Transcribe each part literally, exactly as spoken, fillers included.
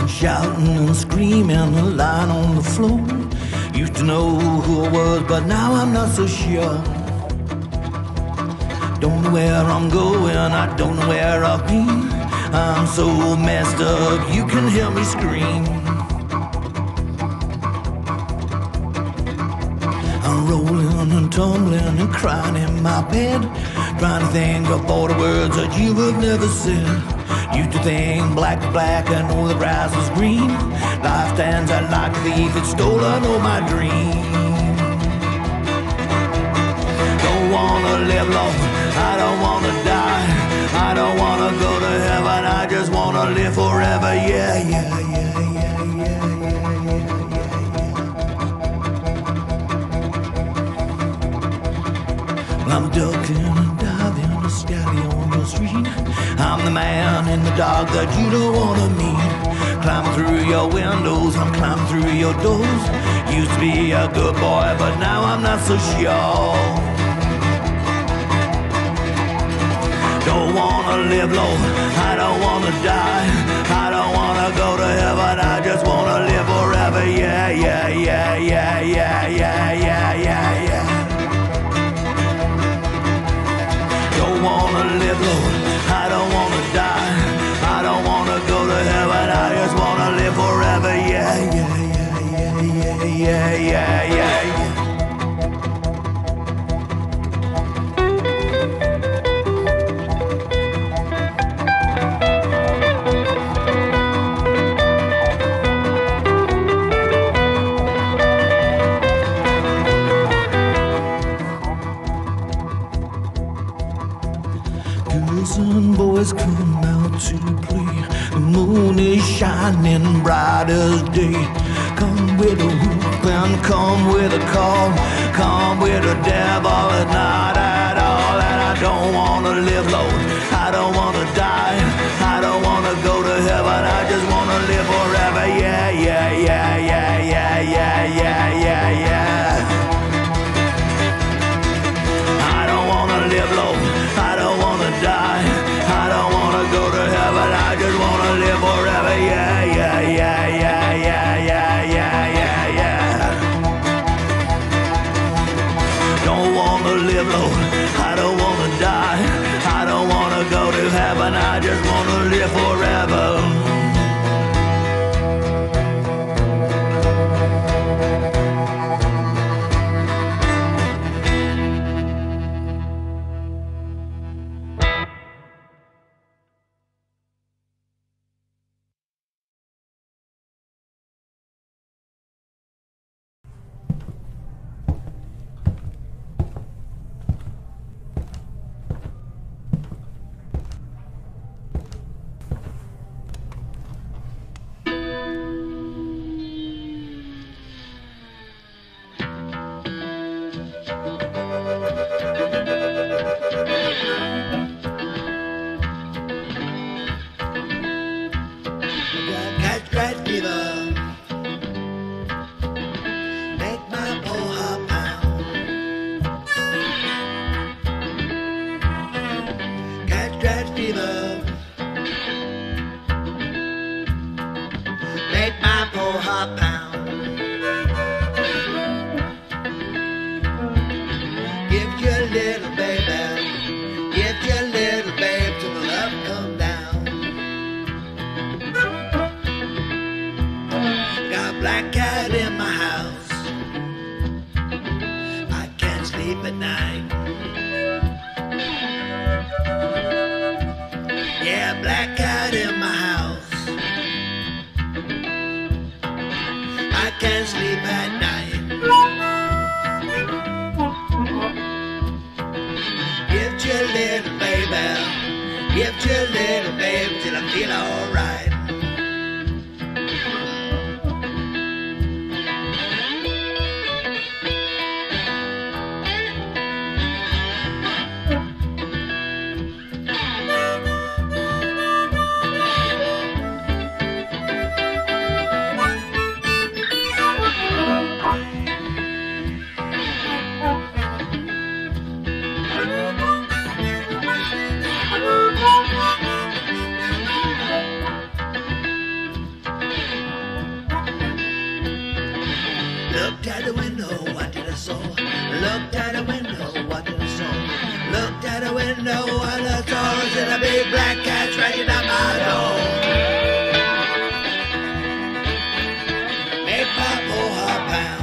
shouting and screaming, lying on the floor. Used to know who I was, but now I'm not so sure. Don't know where I'm going, I don't know where I've been. I'm so messed up, you can hear me scream. I'm rolling and tumbling and crying in my bed, trying to think of all the words that you have never said. Used to think black to black, I know the grass was green. Life stands out like a thief, it's stolen all my dreams. Don't wanna live long, I don't wanna die. I don't wanna go to heaven, I just wanna live forever. Yeah, yeah, yeah, yeah, yeah, yeah, yeah, yeah. Well, I'm ducking and diving to scally on the street. I'm the man in the dark that you don't wanna meet. Climbing through your windows, I'm climbing through your doors. Used to be a good boy, but now I'm not so sure. Don't wanna live low, I don't wanna die. I don't wanna go to heaven, I just wanna live forever. Yeah, yeah, yeah, yeah, yeah, yeah, yeah, yeah, yeah. Don't wanna live low, I don't wanna die. I don't wanna go to heaven, I just wanna live forever. Yeah, yeah, yeah, yeah, yeah, yeah, yeah, yeah. Boys come out to play. The moon is shining bright as day. Come with a whoop and come with a call. Come with a devil and not at all. And I don't wanna live low, I don't wanna die. I don't wanna go to heaven, I just wanna live forever. Yeah, yeah, yeah, yeah, yeah, yeah, yeah, yeah, yeah. I don't wanna live low, I don't wanna die. I don't wanna go to heaven, I just wanna live forever. Yeah, yeah, yeah, yeah, yeah, yeah, yeah, yeah, yeah. Don't wanna live low, I don't wanna die. I don't wanna go to heaven, I just wanna live forever. black cats ragging out my door. Make my poor heart pound.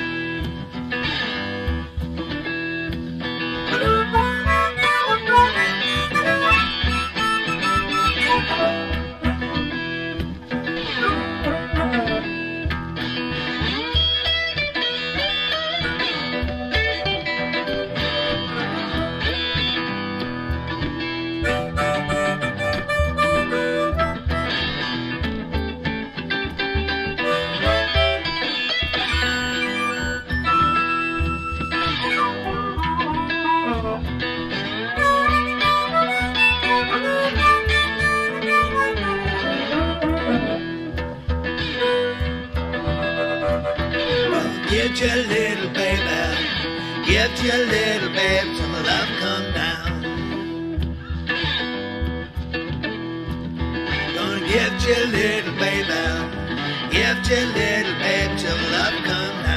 Get your little baby, get your little babe till the love come down. Gonna get your little baby, get your little babe till the love come down.